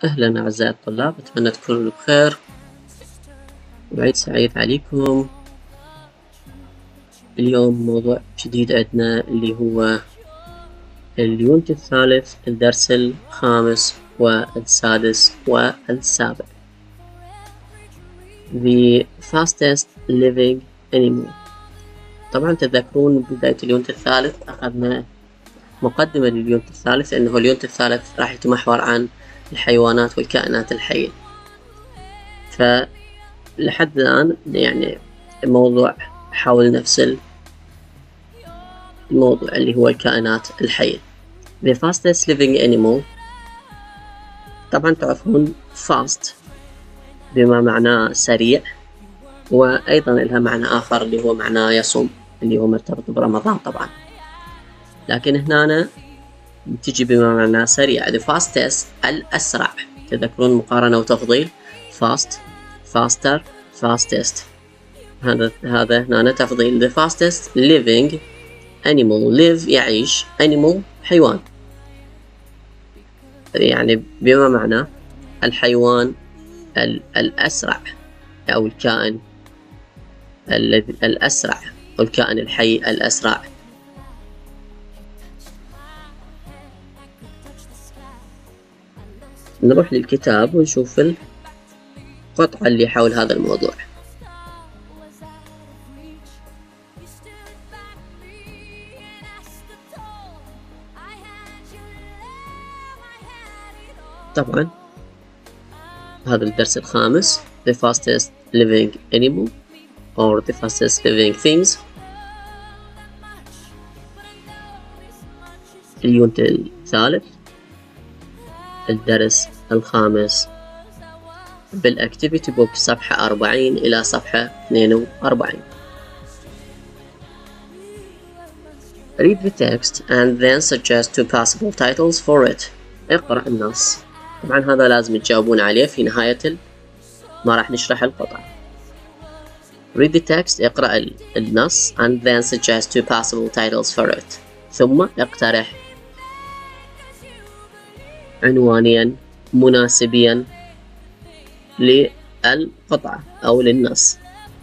أهلا أعزائي الطلاب، أتمنى تكونوا بخير وعيد سعيد عليكم. اليوم موضوع جديد عندنا اللي هو اليونت الثالث، الدرس الخامس والسادس والسابع. The fastest living animal. طبعا تذكرون بداية اليونت الثالث أخذنا مقدمة لليونت الثالث، لأنه اليونت الثالث راح يتمحور عن الحيوانات والكائنات الحية. فلحد الآن يعني الموضوع حول نفس الموضوع اللي هو الكائنات الحية. The fastest living animal، طبعا تعرفون fast بما معناه سريع، وأيضا لها معنى آخر اللي هو معناه يصوم، اللي هو مرتبط برمضان طبعا، لكن هنا تجي بما معناه سريع. The fastest الأسرع، تذكرون مقارنة وتفضيل fast faster fastest، هذا هنا تفضيل. The fastest living animal، live يعيش، animal حيوان، يعني بما معناه الحيوان الأسرع أو الكائن الأسرع أو الكائن الحي الأسرع. نروح للكتاب ونشوف القطعة اللي حول هذا الموضوع. طبعا هذا الدرس الخامس، the fastest living animal or the fastest living things. اليونت الثالث، الدرس الخامس بالأكتيفيتي بوك، صفحة 40 إلى صفحة 42. Read the text and then suggest two possible titles for it. اقرأ النص، طبعا هذا لازم تجاوبون عليه في نهاية ما راح نشرح القطعة. Read the text، اقرأ النص and then suggest two possible titles for it. ثم اقترح عنوانيا مناسبيا للقطعة أو للنص.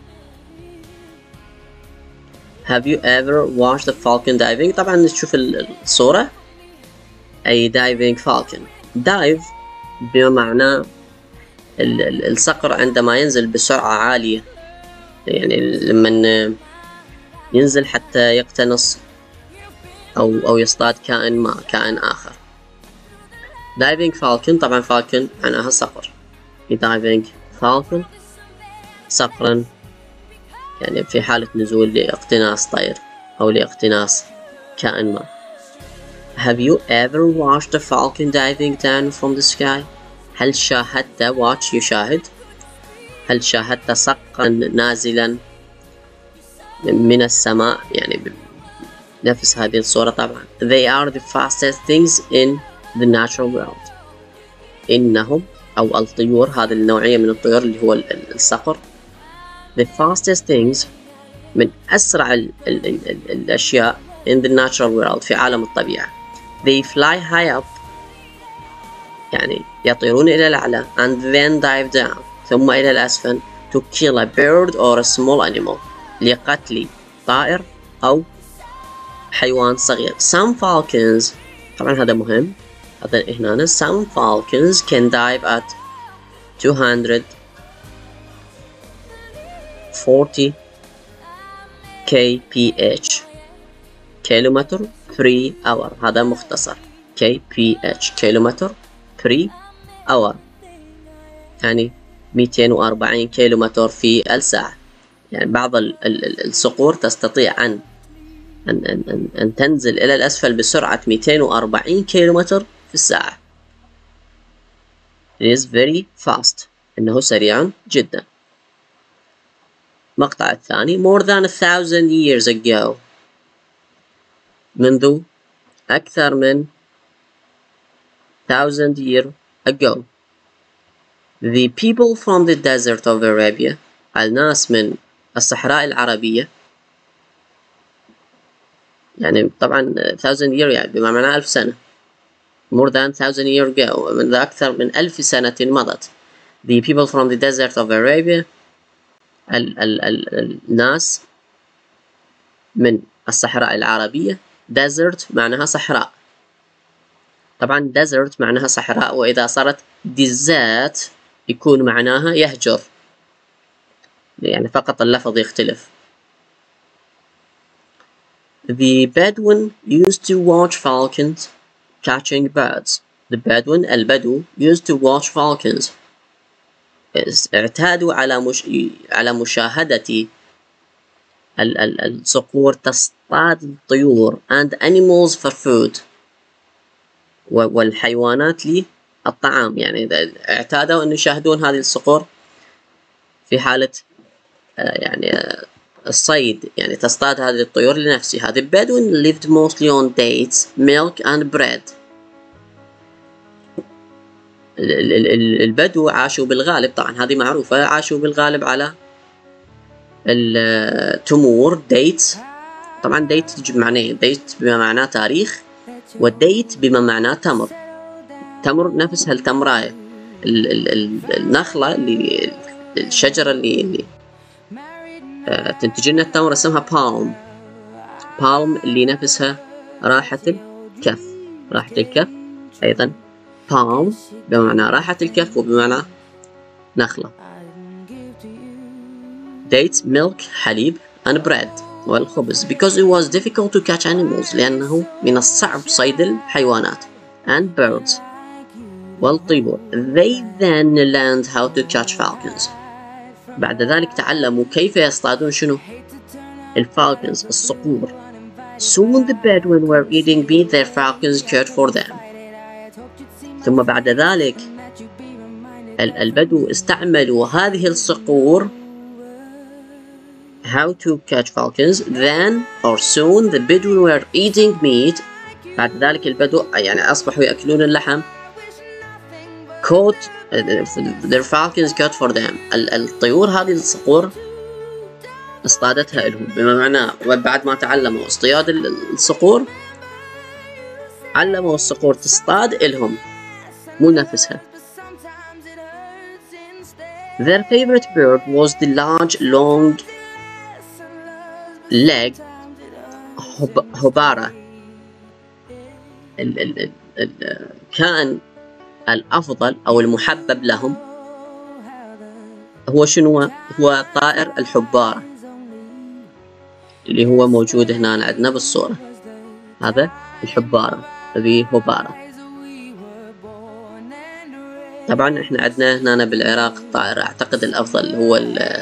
Have you ever watched the falcon diving؟ طبعا نشوف الصورة، أي diving falcon. dive بما معناه الصقر عندما ينزل بسرعة عالية، يعني لما ينزل حتى يقتنص أو يصطاد كائن آخر. diving falcon، طبعا falcon معناها صقر، diving falcon صقرا، يعني في حالة نزول لاقتناص طير أو لاقتناص كائن ما. Have you ever watched a falcon diving down from the sky؟ هل شاهدت watch يشاهد، هل شاهدت صقرا نازلا من السماء، يعني نفس هذه الصورة. طبعا they are the fastest things in the natural world. إنهم أو الطيور، هذه النوعية من الطيور اللي هو الصقر. the fastest things من أسرع الأشياء in the natural world في عالم الطبيعة. they fly high up، يعني يطيرون إلى الأعلى، and then dive down، ثم إلى الأسفل، to kill a bird or a small animal، لقتل طائر أو حيوان صغير. some falcons، طبعا هذا مهم، هذا هنا some falcons can dive at 240 kph كيلومتر per hour، هذا مختصر kph كيلومتر per hour، يعني 240 كيلومتر في الساعة. يعني بعض الصقور تستطيع أن تنزل إلى الأسفل بسرعة 240 كيلومتر في الساعة. It is very fast، إنه سريع جدا. المقطع الثاني more than 1000 years ago، منذ أكثر من 1000 years ago. The people from the desert of Arabia، الناس من الصحراء العربية، يعني طبعا 1000 year يعني بما معناه 1000 سنة. more than 1000 years ago منذ أكثر من 1000 سنة مضت. The people from the desert of Arabia الناس من الصحراء العربية. desert معناها صحراء، طبعا desert معناها صحراء، وإذا صارت desert يكون معناها يهجر، يعني فقط اللفظ يختلف. The Bedouin used to watch falcons catching birds. The Bedouin البدو used to watch falcons اعتادوا على مشاهدة الصقور تصطاد الطيور and animals for food والحيوانات للطعام، يعني اعتادوا أن يشاهدون هذه الصقور في حالة يعني الصيد، يعني تصطاد هذه الطيور لنفسها. The Bedouin lived mostly on dates, milk and bread. البدو عاشوا بالغالب، طبعا هذه معروفة، عاشوا بالغالب على التمور dates. طبعا date تجي بمعنى date بما معناه تاريخ، والديت بما معناه تمر. تمر نفسها التمراية، النخلة اللي الشجرة اللي تنتج لنا التمر اسمها palm اللي نفسها راحة الكف. راحة الكف أيضا palm بمعنى راحة الكف وبمعنى نخلة. dates milk حليب and bread والخبز because it was difficult to catch animals لأنه من الصعب صيد الحيوانات and birds والطيور. They then learned how to catch falcons. بعد ذلك تعلموا كيف يصطادون شنو؟ الفالكونز الصقور. Soon the Bedouin were eating meat their falcons cared for them. ثم بعد ذلك البدو استعملوا هذه الصقور how to catch falcons. Then or soon the Bedouin were eating meat. بعد ذلك البدو يعني أصبحوا يأكلون اللحم. caught their falcons caught for them. الطيور هذه الصقور اصطادتها لهم، بما معناه بعد ما تعلموا اصطياد الصقور علموا الصقور تصطاد لهم مو نفسها. Their favorite bird was the large long leg هبارة. الكائن الأفضل أو المحبب لهم هو شنو؟ هو طائر الحبارة اللي هو موجود هنا عندنا بالصورة. هذا الحبارة، هذه هبارة. طبعا احنا عندنا هنا بالعراق الطائر أعتقد الأفضل هو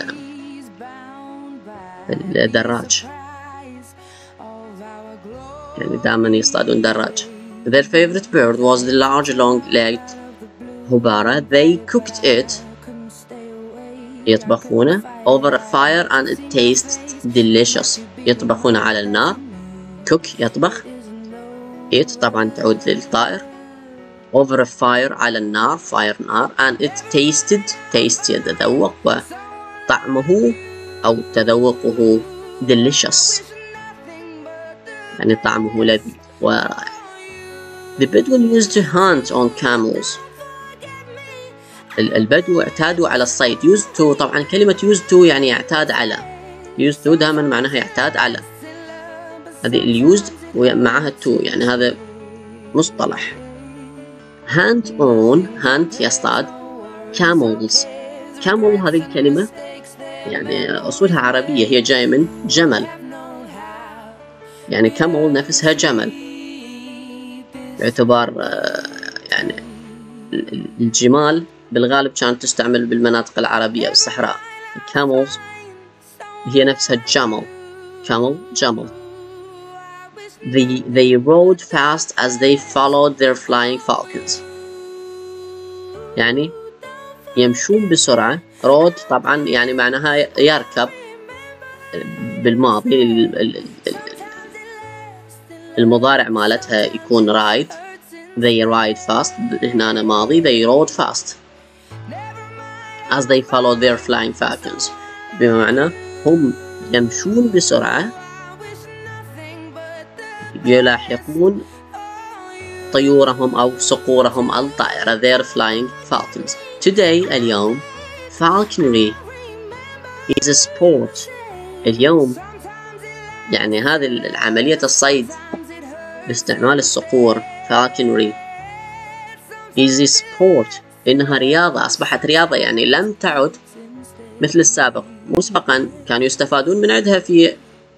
الدراج، يعني دائما يصطادون دراج. Their favorite bird was the large long-legged هبارة. They cooked it يطبخونه over a fire and it tastes delicious. يطبخونه على النار. cook يطبخ. it طبعا تعود للطائر. over a fire على النار، fire نار. and it taste يتذوق، وطعمه أو تذوقه delicious يعني طعمه لذيذ ورائع. The Bedouin used to hunt on camels. البدو اعتادوا على الصيد. used to طبعا كلمة used to يعني يعتاد على. used to دائما معناها يعتاد على. هذه used ومعها to يعني هذا مصطلح. hunt on hunt يصطاد. camels camel هذه الكلمة يعني أصولها عربية، هي جاية من جمل، يعني camel نفسها جمل، باعتبار يعني الجمال بالغالب كانت تستعمل بالمناطق العربية بالصحراء. camels هي نفسها جمل. They rode fast as they followed their flying falcons. يعني يمشون بسرعة. رود طبعا يعني معناها يركب بالماضي، المضارع مالتها يكون ride. They ride fast هنا ماضي. They rode fast as they followed their flying falcons بمعنى هم يمشون بسرعة يلاحقون طيورهم أو صقورهم الطائرة. They're flying falcons. Today اليوم falconry is a sport. اليوم يعني هذه عملية الصيد باستعمال الصقور falconry is a sport. إنها رياضة، أصبحت رياضة، يعني لم تعد مثل السابق. مسبقا كانوا يستفادون من عندها في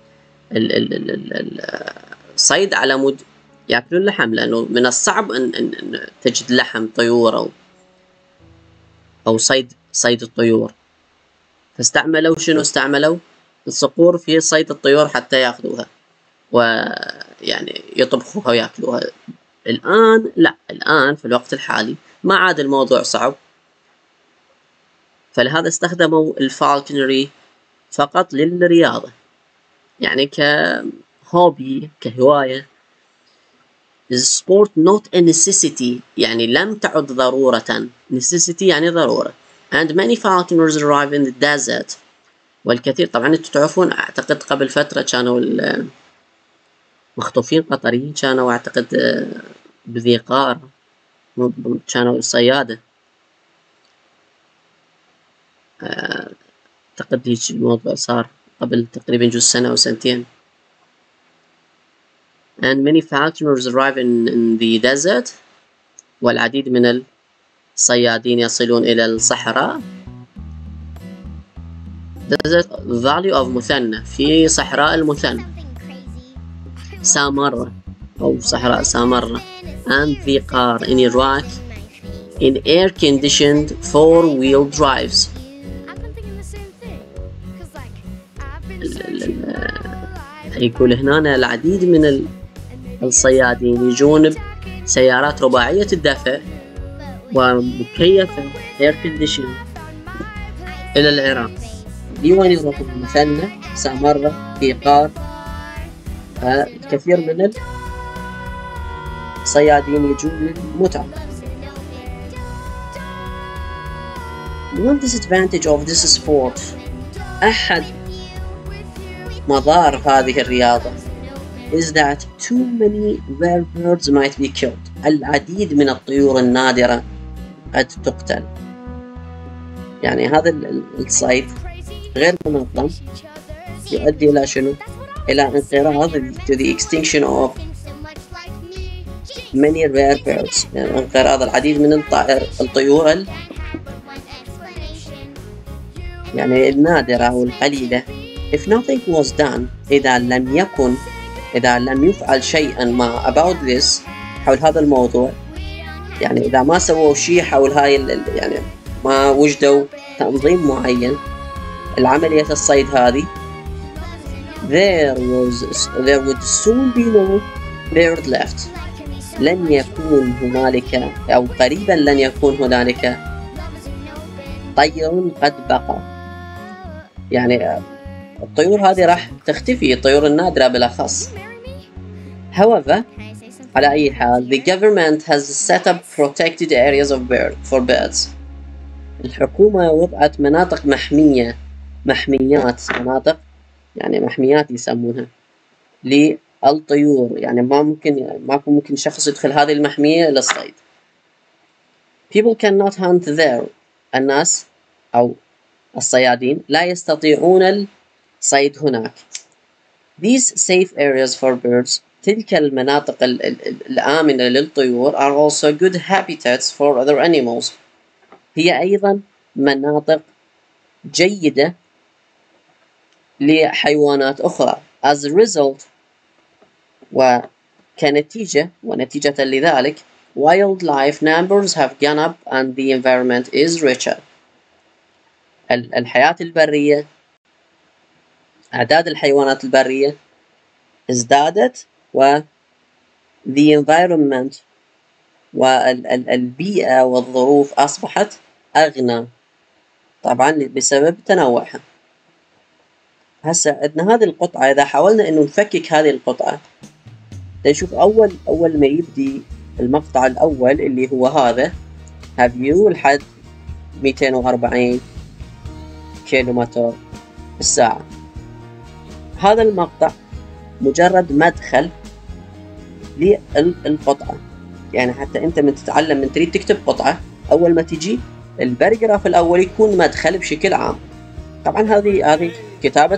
الصيد على مود يأكلون لحم، لأنه من الصعب أن تجد لحم طيور أو صيد الطيور. فاستعملوا شنو؟ استعملوا الصقور في صيد الطيور حتى يأخذوها ويعني يطبخوها ويأكلوها. الآن لا، الآن في الوقت الحالي ما عاد الموضوع صعب، فلهذا استخدموا الفالكنري فقط للرياضة، يعني كهوبي، كهواية. is sport not a necessity، يعني لم تعد ضرورة. necessity يعني ضرورة. and many falconers arrive in the desert. والكثير طبعا انتم تعرفون، اعتقد قبل فترة كانوا المخطوفين قطريين كانوا اعتقد بذي قار، كانوا صيادة، اعتقد هيك الموضوع صار قبل تقريبا جزء سنة أو سنتين. and many falconers arrive in the desert. والعديد من الصيادين يصلون إلى الصحراء. desert valley of مثنى، في صحراء المثنى، سامرة أو صحراء سامرة. and the car in Iraq in air conditioned 4-wheel drives. يقول هنا العديد من الصيادين يجون بسيارات رباعية الدفع ومكيفة air conditioned إلى العراق. ديوان يروحون مثنى، سامرة، في قار. الكثير من الصيادين يجون للمتعة. One disadvantage of this sport، أحد مضار هذه الرياضة is that too many rare birds might be killed. العديد من الطيور النادرة قد تقتل. يعني هذا الصيد غير منظم يؤدي إلى شنو؟ إلى انقراض to the extinction of many rare birds، يعني انقراض العديد من الطيور يعني النادرة أو القليلة. if nothing was done، إذا لم يفعل شيئا ما about this، حول هذا الموضوع، يعني إذا ما سووا شيء حول هاي يعني ما وجدوا تنظيم معين العملية الصيد هذه، there would soon be no bird left. لن يكون هنالك أو قريبا لن يكون هنالك طير قد بقى. يعني الطيور هذه راح تختفي، الطيور النادرة بالأخص. however، على أي حال the government has set up protected areas for birds. الحكومة وضعت مناطق محميات، مناطق يعني محميات يسمونها للطيور، يعني ماكو ممكن شخص يدخل هذه المحمية للصيد. people cannot hunt there. الناس أو الصيادين لا يستطيعون الصيد هناك. these safe areas for birds، تلك المناطق الآمنة للطيور are also good habitats for other animals. هي أيضا مناطق جيدة لحيوانات أخرى. as a result، ونتيجة لذلك wildlife numbers have gone up and the environment is richer. الحياة البرية، أعداد الحيوانات البرية ازدادت، و the environment والبيئة والظروف أصبحت أغنى، طبعا بسبب تنوعها. هسه عندنا هذه القطعة، إذا حاولنا إنه نفكك هذه القطعة نشوف أول ما يبدي المقطع الأول اللي هو هذا have you لحد 240 كيلومتر بالساعة. هذا المقطع مجرد مدخل للقطعة. يعني حتى أنت من تتعلم من تريد تكتب قطعة، أول ما تجي الباراجراف الأول يكون مدخل بشكل عام. طبعا هذه كتابة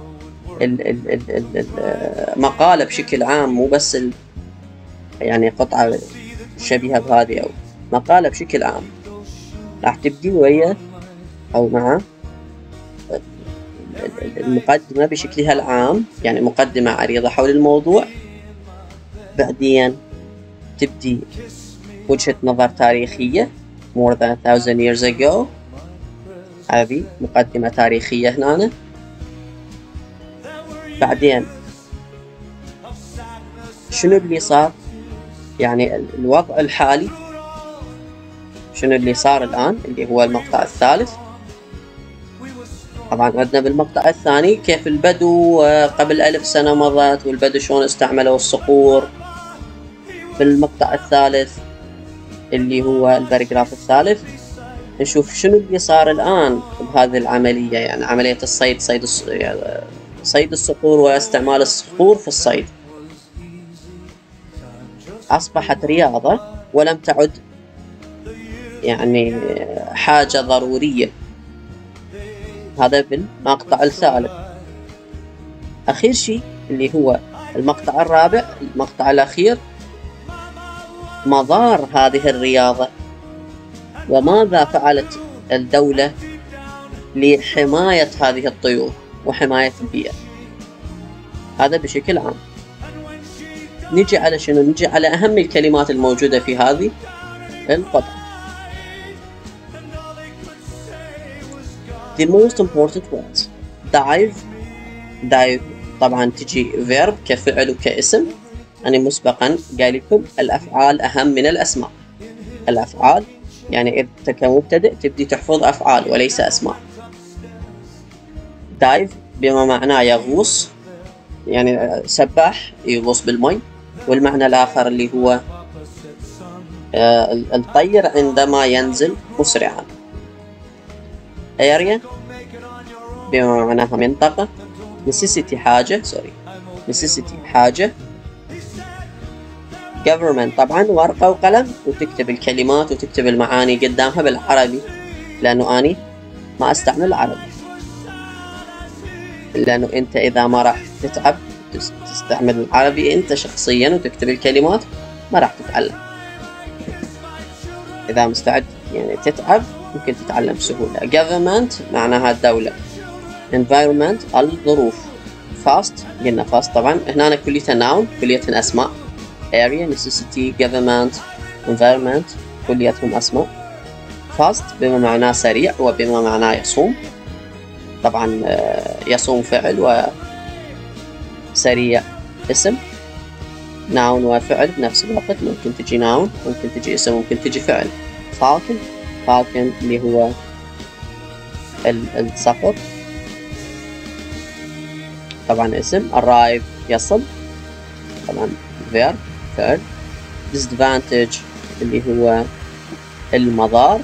المقالة بشكل عام، مو بس يعني قطعة شبيهة بهذه أو مقالة بشكل عام. راح تبدي ويا أو مع المقدمة بشكلها العام، يعني مقدمة عريضة حول الموضوع. بعدين تبدي وجهة نظر تاريخية more than 1000 years ago، هذه مقدمة تاريخية هنا. بعدين شنو اللي صار، يعني الوضع الحالي، شنو اللي صار الآن اللي هو المقطع الثالث. طبعا عندنا بالمقطع الثاني كيف البدو قبل 1000 سنة مضت، والبدو شلون استعملوا الصقور. بالمقطع الثالث اللي هو الباراجراف الثالث نشوف شنو اللي صار الآن بهذه العملية، يعني عملية الصيد، صيد الصقور واستعمال الصقور في الصيد. أصبحت رياضة ولم تعد يعني حاجة ضرورية. هذا بالمقطع الثالث. أخير شيء اللي هو المقطع الرابع، المقطع الأخير، مضار هذه الرياضة وماذا فعلت الدولة لحماية هذه الطيور وحماية البيئة. هذا بشكل عام. نجي على شنو؟ نجي على أهم الكلمات الموجودة في هذه القطعة. The most important words. dive طبعا تجي verb كفعل وكاسم. أنا مسبقا قايل لكم الأفعال أهم من الأسماء. الأفعال يعني أنت كمبتدئ تبدي تحفظ أفعال وليس أسماء. dive بما معناه يغوص، يعني سباح يغوص بالمي. والمعنى الآخر اللي هو الطير عندما ينزل مسرعا. area بما معناها منطقة. necessity حاجة. government طبعا ورقة وقلم وتكتب الكلمات وتكتب المعاني قدامها بالعربي، لأنه أني ما أستعمل العربي، لأنه أنت إذا ما راح تتعب تستعمل العربي أنت شخصيا وتكتب الكلمات ما راح تتعلم. إذا مستعد يعني تتعب ممكن تتعلم بسهولة. government معناها الدولة. environment الظروف. fast قلنا fast طبعا هنا كليتها noun، كليتها أسماء. area necessity government environment كليتهم أسماء. fast بما معناه سريع وبما معناه يصوم. طبعا يصوم فعل وسريع اسم. noun وفعل بنفس الوقت، ممكن تجي noun ممكن تجي اسم ممكن تجي فعل. falcon اللي هو الصقر طبعا اسم. arrive يصل طبعا verb فعل. disadvantage اللي هو المضار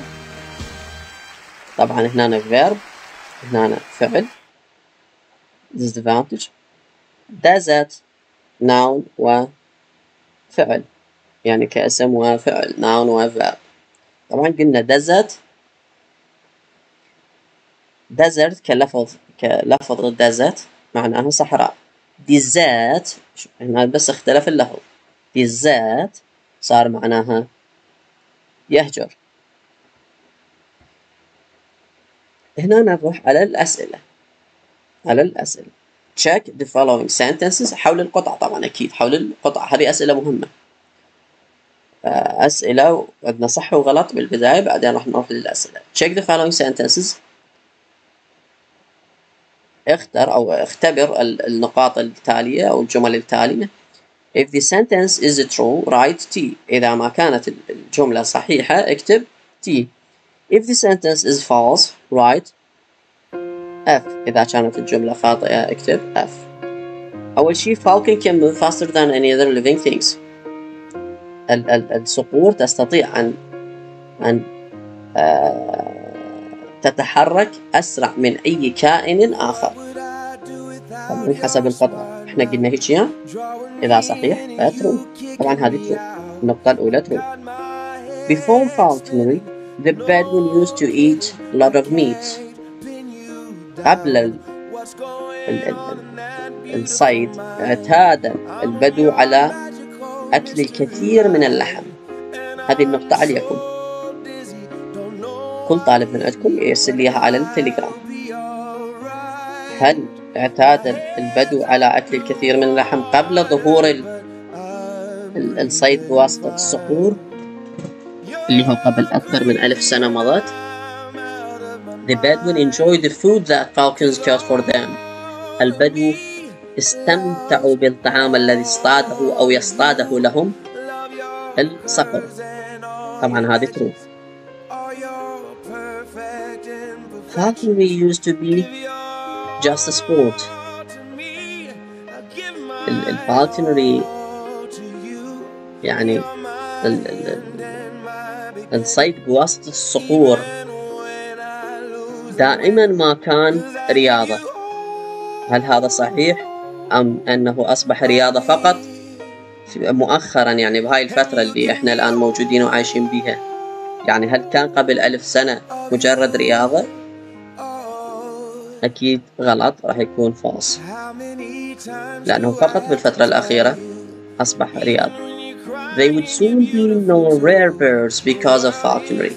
طبعا هنا verb هنا فعل disadvantage. desert noun وفعل يعني كاسم وفعل noun وverb. طبعا قلنا desert كلفظ desert معناها صحراء. desert هنا بس اختلف اللفظ. desert صار معناها يهجر. هنا نروح على الأسئلة. check the following sentences حول القطعة. طبعا أكيد حول القطعة، هذه أسئلة مهمة. أسئلة عندنا صح وغلط بالبداية، بعدين راح نروح للأسئلة. check the following sentences. اختبر النقاط التالية أو الجمل التالية. if the sentence is true write T. إذا ما كانت الجملة صحيحة اكتب T. if the sentence is false write F. إذا كانت الجملة خاطئة اكتب F. أول شيء falcon can move faster than any other living things. الصقور تستطيع أن تتحرك أسرع من أي كائن آخر. طبعا حسب القطعة احنا قلنا هيك إذا صحيح فترو. طبعا هذه ترو. النقطة الأولى true. Before falconry, the Bedouin used to eat a lot of meat. قبل الصيد اعتاد البدو على أكل الكثير من اللحم. هذه النقطة عليكم. كل طالب من عندكم يرسل ليها على التليجرام. هل اعتاد البدو على أكل الكثير من اللحم قبل ظهور الصيد بواسطة الصقور اللي هو قبل أكثر من 1000 سنة مضت؟ The Bedouin enjoyed the food that falcons caught for them. البدو استمتعوا بالطعام الذي اصطاده أو يصطاده لهم الصقر. طبعا هذه true. Falconry used to be just a sport. الفالكنري يعني الصيد بواسطة الصقور دائما ما كان رياضة. هل هذا صحيح أم أنه أصبح رياضة فقط مؤخرا، يعني بهاي الفترة اللي احنا الآن موجودين وعايشين بيها؟ يعني هل كان قبل 1000 سنة مجرد رياضة؟ أكيد غلط، راح يكون false، لأنه فقط بالفترة الأخيرة أصبح رياضة. They would soon be no rare birds because of falconry.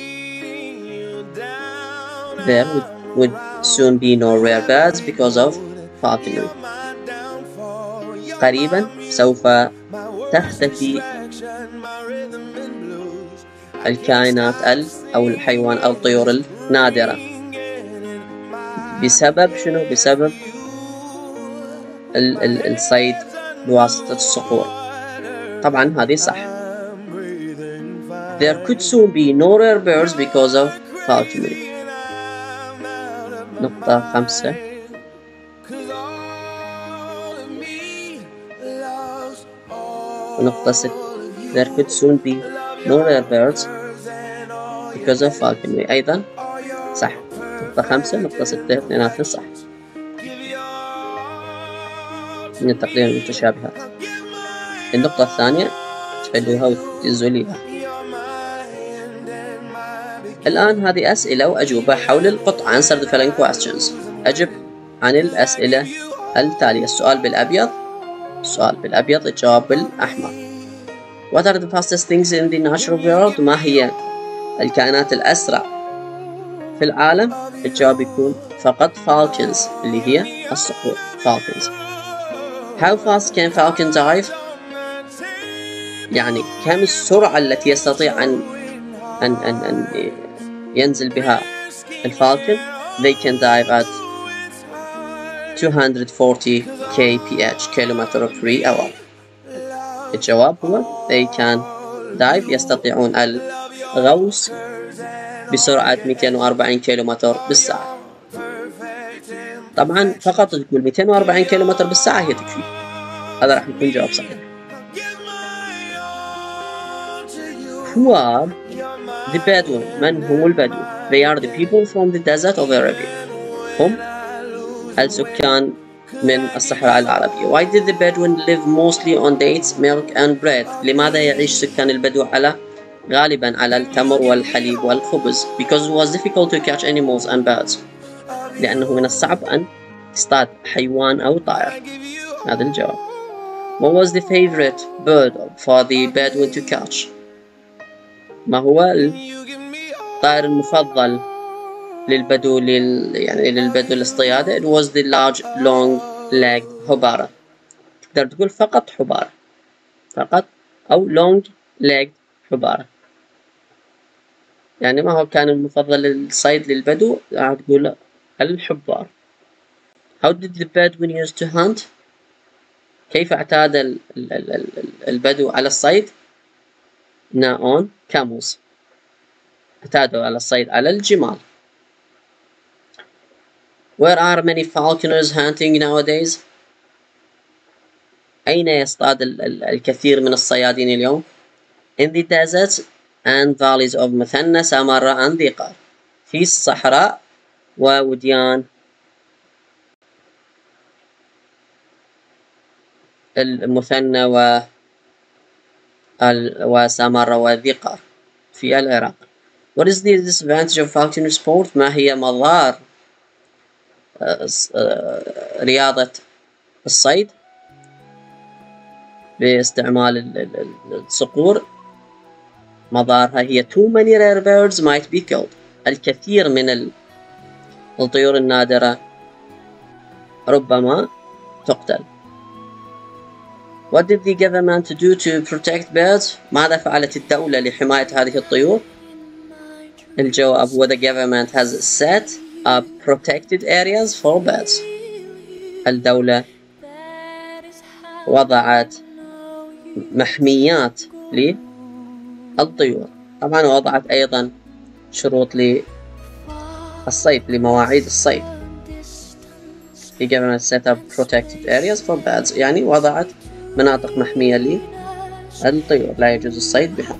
There would soon be no rare birds because of falconry. قريبا سوف تختفي الكائنات أو الحيوان أو الطيور النادرة. بسبب شنو؟ بسبب الصيد بواسطة الصقور. طبعا هذه صح. There could soon be no rare birds because of falconry. نقطة 5. ونقطة 6. There could soon be no rare birds because of falconry. أيضا صح. نقطة 5 نقطة 6 اثنيناتهم صح. من تقريبا المتشابهات. النقطة الثانية تحلوها وتجزوا لي. الآن هذه أسئلة وأجوبة حول القطعة. Answer the following questions. أجب عن الأسئلة التالية. السؤال بالأبيض، السؤال بالأبيض، الجواب بالأحمر. What are the fastest things in the natural world؟ ما هي الكائنات الأسرع في العالم؟ الجواب يكون فقط falcons اللي هي الصقور. falcons. How fast can falcon dive؟ يعني كم السرعة التي يستطيع أن ينزل بها الفالكون؟ They can dive at 240 kph km/h. الجواب هو they can dive، يستطيعون الغوص بسرعة 240 كيلومتر بالساعة. طبعا فقط تقول 240 كيلومتر بالساعة هي تكفي. هذا راح يكون جواب صحيح. Who are the Bedouin؟ من هم البدو؟ They are the people from the desert of Arabia. هم السكان من الصحراء العربية. Why did the Bedouin live mostly on dates, milk and bread؟ لماذا يعيش سكان البدو غالبا على التمر والحليب والخبز؟ Because it was difficult to catch animals and birds. لأنه من الصعب أن تصطاد حيوان أو طائر. هذا الجواب. What was the favorite bird for the Bedouin to catch؟ ما هو الطائر المفضل للبدو يعني للبدو الاصطياده؟ It was the large long-legged حبارة. تقدر تقول فقط حبارة، فقط، أو long-legged حبارة. يعني ما هو كان المفضل للصيد للبدو؟ راح تقول الحبار. How did the Bedouin used to hunt؟ كيف اعتاد البدو على الصيد؟ on camels. اعتادوا على الصيد على الجمال. Where are many falconers hunting nowadays؟ أين يصطاد الكثير من الصيادين اليوم؟ In the deserts and valleys of مثنى، سامارة and ذقار. في الصحراء ووديان المثنى وسامر والذكر في العراق. What is the disadvantage of falconry sport؟ ما هي مضار رياضة الصيد باستعمال الصقور؟ مضارها هي too many rare birds might be killed. الكثير من الطيور النادرة ربما تقتل. What did the government do to protect birds؟ ماذا فعلت الدولة لحماية هذه الطيور؟ الجواب هو the government has set up protected areas for birds. الدولة وضعت محميات للطيور. طبعا وضعت أيضا شروط للصيد، لمواعيد الصيد. The government set up protected areas for birds، يعني وضعت مناطق محمية للطيور لا يجوز الصيد بها.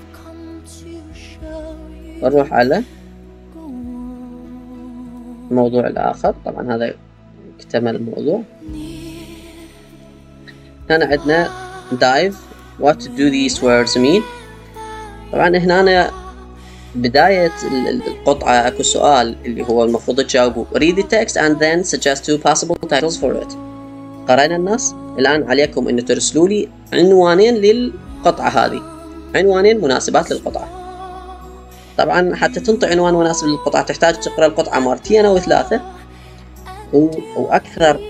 نروح على الموضوع الآخر. طبعا هذا اكتمل الموضوع. هنا عندنا dive. What do these words mean؟ طبعا هنا بداية القطعة اكو سؤال اللي هو المفروض تجاوبوا. Read the text and then suggest two possible titles for it. قرأنا النص، الآن عليكم أن ترسلوا لي عنوانين للقطعة هذه، عنوانين مناسبات للقطعة. طبعا حتى تنطي عنوان مناسب للقطعة تحتاج تقرأ القطعة مرتين أو ثلاثة، وأكثر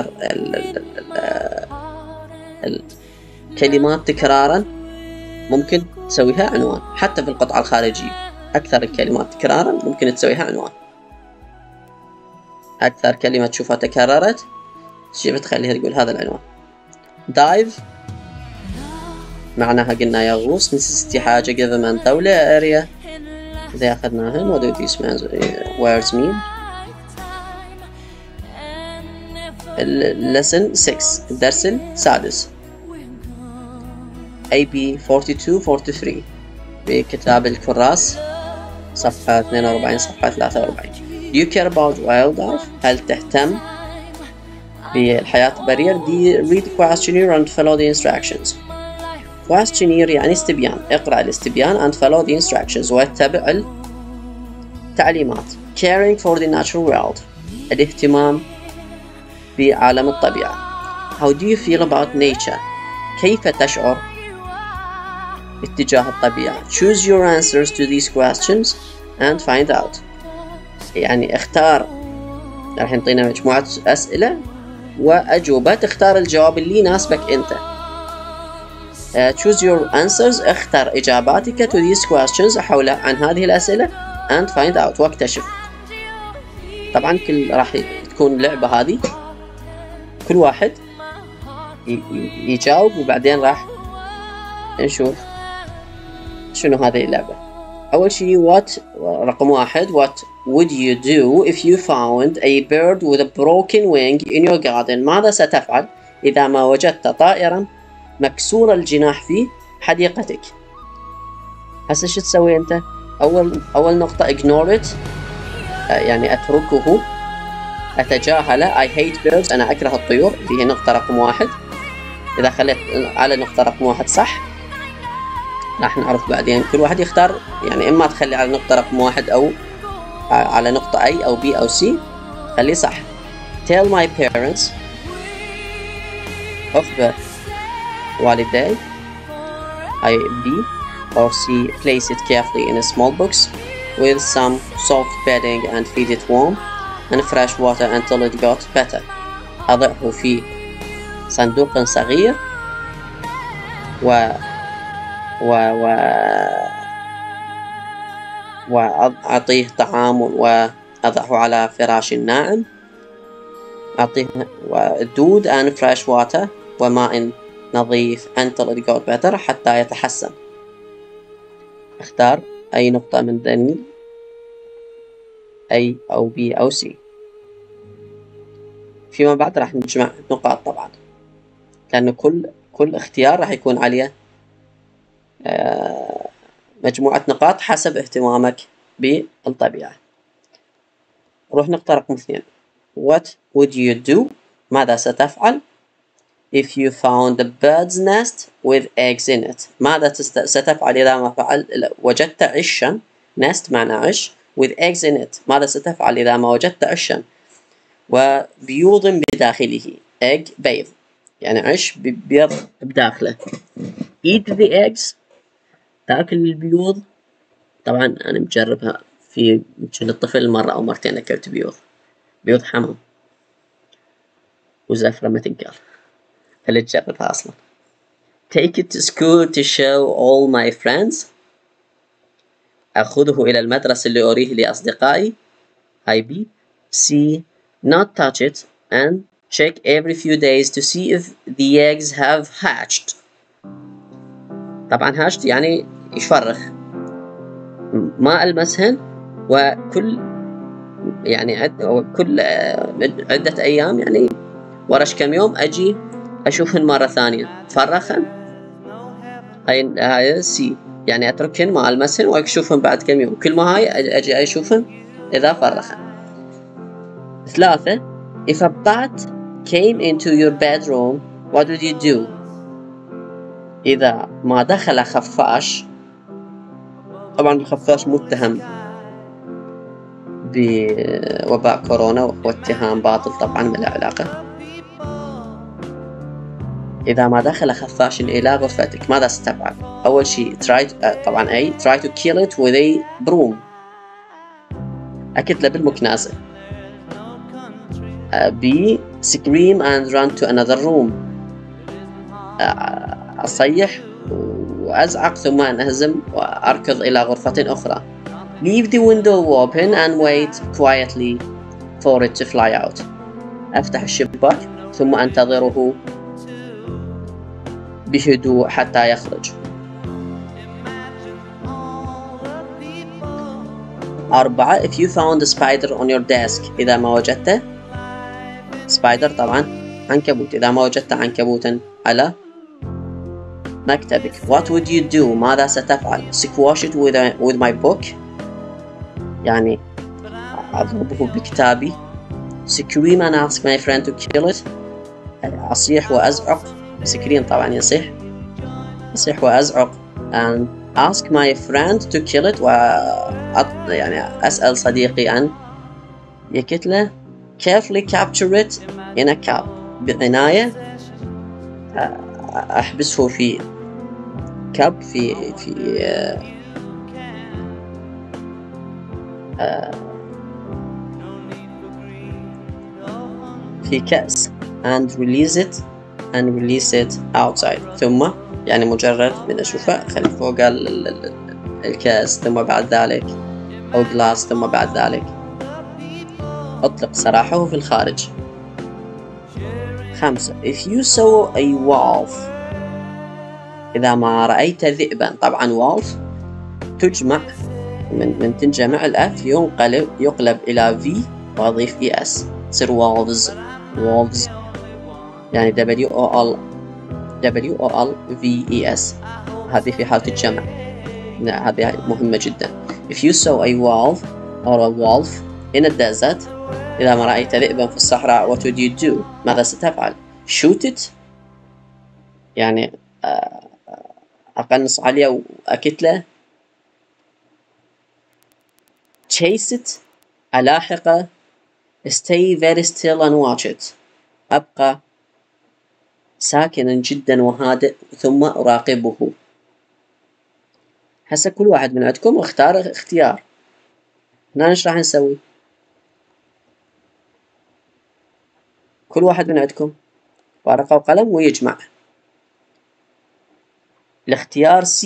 الكلمات تكرارا ممكن تسويها عنوان. حتى في القطعة الخارجية أكثر الكلمات تكرارا ممكن تسويها عنوان. أكثر كلمة تشوفها تكررت شي بتخليها تقول هذا العنوان. دايف معناها قلنا يغوص. necessity حاجة، government دولة، area إذا أخذناهن. what do these words mean؟ lesson 6 الدرس السادس AB 42-43 بكتاب الكراس صفحة 42 صفحة 43. Do you care about wildlife؟ هل تهتم بالحياة البرية؟ read the questionnaire and follow the instructions. questionnaire يعني استبيان، اقرأ الاستبيان and follow the instructions واتبع التعليمات. caring for the natural world الاهتمام بعالم الطبيعة. how do you feel about nature؟ كيف تشعر اتجاه الطبيعة. choose your answers to these questions and find out. يعني اختار، راح ينطينا مجموعة أسئلة وأجوبة، تختار الجواب اللي يناسبك أنت. choose your answers اختر إجاباتك to these questions حول عن هذه الأسئلة and find out واكتشف. طبعا راح تكون لعبة هذه، كل واحد يجاوب وبعدين راح نشوف شنو هذه اللعبة. أول شيء what رقم 1 what would you do if you found a bird with a broken wing in your garden؟ ماذا ستفعل إذا ما وجدت طائرا مكسور الجناح في حديقتك؟ هسه شو تسوي أنت؟ أول نقطة ignore it، يعني أتركه، أتجاهله. I hate birds أنا أكره الطيور، اللي هي نقطة رقم 1. إذا خليت على نقطة رقم 1 صح راح نعرف بعدين. كل واحد يختار، يعني إما تخلي على نقطة رقم 1 أو على نقطة A أو B أو C، خليه صح. tell my parents أخبر والدي. B or C place it carefully in a small box with some soft bedding and feed it warm and fresh water until it got better. أضعه في صندوق صغير وأعطيه طعام وأضعه على فراش ناعم. أعطيه دود and fresh water وماء نظيف until it got better حتى يتحسن. اختار أي نقطة من ذني A أو B أو C. فيما بعد راح نجمع نقاط طبعا، لأن كل اختيار راح يكون عليه مجموعة نقاط حسب اهتمامك بالطبيعة. نروح نقطة رقم 2 what would you do؟ ماذا ستفعل if you found a bird's nest with eggs in it. ماذا ستفعل إذا ما وجدت عشا nest معنى عش with eggs in it. ماذا ستفعل إذا ما وجدت عشا وبيوض بداخله egg بيض يعني عش بيض بداخله. eat the eggs تاكل البيوض. طبعا أنا مجربها في يمكن الطفل مرة أو مرتين أكلت بيوض حمام وزفرة ما تنقال اللي تجربها أصلا. take it to school to show all my friends. أخذه إلى المدرسة لأريه لأصدقائي. IB. C. not touch it and check every few days to see if the eggs have hatched. طبعا hatched يعني يفرخ. ما ألمسهن وكل يعني كل عدة أيام يعني ورش كم يوم أجي أشوفهن مرة ثانية تفرخن. هاي سي يعني أتركهن ما ألمسهن وأشوفهن بعد كم يوم. كل ما هاي أجي أشوفهن إذا فرخن. 3. if a bat came into your bedroom what would you do. إذا ما دخل خفاش. طبعا الخفاش متهم بوباء كورونا واتهام باطل طبعا ما له علاقة. إذا ما دخل خفاش إلى غرفتك ماذا ستفعل؟ أول شيء طبعا try to kill it with a broom. أكتله بالمكنسة. B. scream and run to another room. أصيح وأزعق ثم أنهزم وأركض إلى غرفة أخرى. leave the window open and wait quietly for it to fly out. أفتح الشباك ثم أنتظره بهدوء حتى يخرج. 4. if you found a spider on your desk. إذا ما وجدت spider طبعا عنكبوت. إذا ما وجدت عنكبوتا على مكتبك what would you do. ماذا ستفعل؟ squash it with my book يعني أضربه بكتابي. scream and ask my friend to kill it. أصيح وأزعق. scream طبعا يصيح وأزعق and ask my friend to kill it يعني أسأل صديقي أن يقتله. carefully capture it in a cup. بعناية أحبسه في كب في كأس and release it outside. ثم يعني مجرد من أشوفه خلي فوق الكأس ثم بعد ذلك أو glass ثم بعد ذلك أطلق سراحه في الخارج. 5. if you saw a wolf. إذا ما رأيت ذئبا. طبعا wolf تجمع من تنجمع الأف يقلب إلى V وأضيف ES تصير wolves يعني WOLVES. هذه في حالة الجمع. هذه مهمة جدا. if you saw a wolf or a wolf in a desert. إذا ما رأيت ذئبا في الصحراء what would you do. ماذا ستفعل؟ shoot it يعني أقنص عليه وأكتله. chase it ألاحقه. stay very still and watch it أبقى ساكنا جدا وهادئ ثم أراقبه. هسه كل واحد من عندكم اختار اختيار. هنا ايش راح نسوي؟ كل واحد من عندكم ورقة وقلم ويجمع. الاختيار C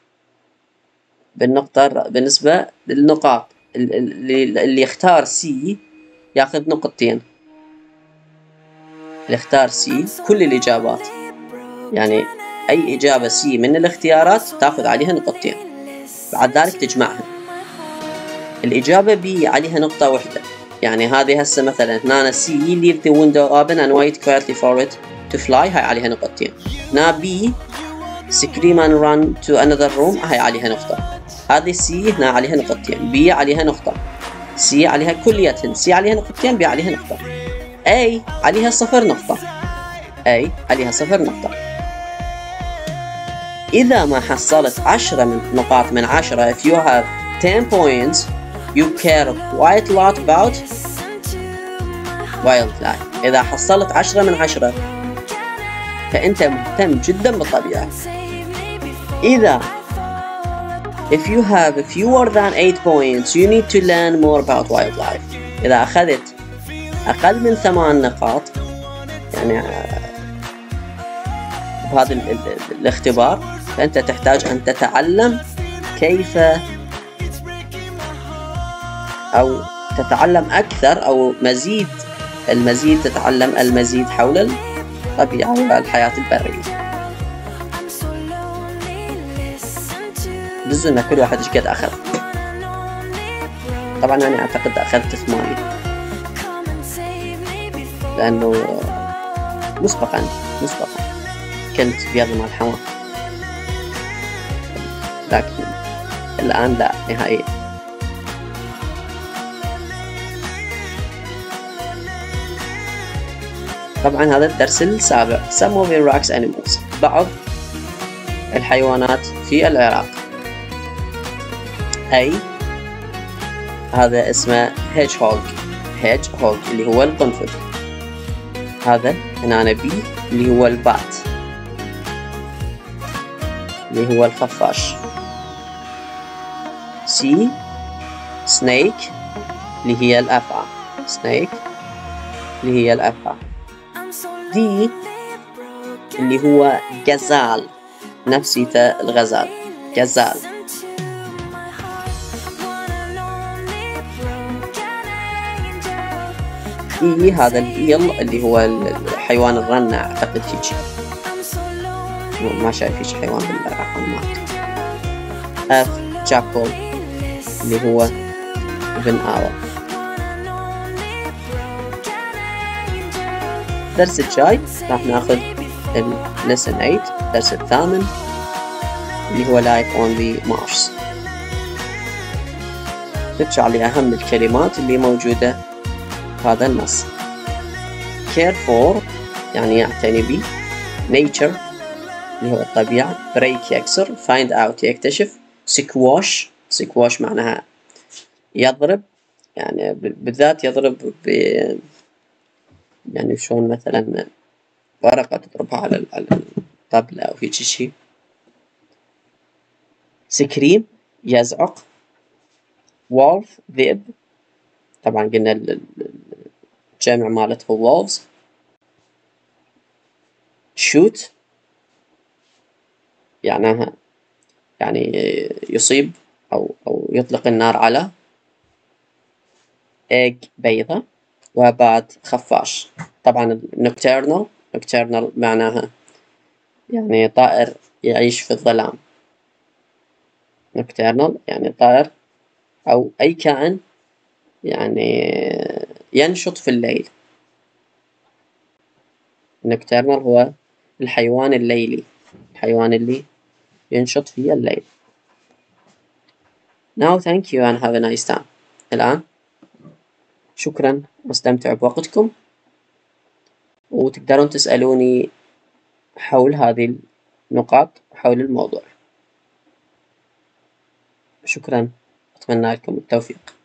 بالنسبة للنقاط. اللي يختار C ياخذ نقطتين. اللي يختار C كل الإجابات يعني أي إجابة C من الاختيارات تأخذ عليها نقطتين بعد ذلك تجمعها. الإجابة B عليها نقطة واحدة يعني هذه هسه مثلا هنا C leave the window open and wait quietly for it to fly هاي عليها نقطتين. هنا B scream and run to another room هاي عليها نقطة. هذه C هنا عليها نقطتين. B عليها نقطة. C عليها كليتهن. C عليها نقطتين. B عليها نقطة. A عليها 0 نقطة. A عليها 0 نقطة. إذا ما حصلت 10 نقاط من 10 if you have 10 points you care quite a lot about wildlife. إذا حصلت 10 من 10 فأنت مهتم جدا بالطبيعة. إذا if you have fewer than 8 points you need to learn more about wildlife. إذا أخذت أقل من 8 نقاط يعني بهذا الاختبار فأنت تحتاج أن تتعلم كيف أو تتعلم أكثر أو المزيد تتعلم المزيد حول الطبيعة والحياة البرية. دزوا إن كل واحد إيش قد أخذ. طبعا أنا أعتقد أخذت 8 لأنه مسبقا كنت بيض مع الحمام، لكن الآن لا نهائيا. طبعا هذا الدرس السابع Some of Iraq's animals بعض الحيوانات في العراق. أي هذا اسمه hedgehog اللي هو القنفذ. هذا هنا B اللي هو البات اللي هو الخفاش. C snake اللي هي الأفعى. D اللي هو جزال نفسيته الغزال جزال. E هذا الإيل اللي هو الحيوان الرنة أعتقد هيجي ما شايف هيش حيوان بالرقمات. F jackal اللي هو ابن آوى. الدرس الجاي راح ناخذ lesson 8 الدرس الثامن اللي هو life on the Mars. نرجع لأهم الكلمات اللي موجودة هذا النص. care for يعني يعتني به. nature اللي هو الطبيعة. break يكسر. find out يكتشف. squash معناها يضرب يعني بالذات يضرب يعني شلون مثلا ورقة تضربها على الطبلة أو هيك شيء. scream يزعق. wolf ذئب طبعا قلنا الجمع مالته wolves. shoot يعني يصيب أو يطلق النار على. egg بيضة. وبعد خفاش. طبعا nocturnal معناها يعني طائر يعيش في الظلام. nocturnal يعني طائر أو أي كائن يعني ينشط في الليل. nocturnal هو الحيوان الليلي الحيوان اللي ينشط في الليل. Now thank you and have a nice time. الآن شكرا واستمتعوا بوقتكم وتقدرون تسألوني حول هذه النقاط حول الموضوع. شكرا أتمنى لكم التوفيق.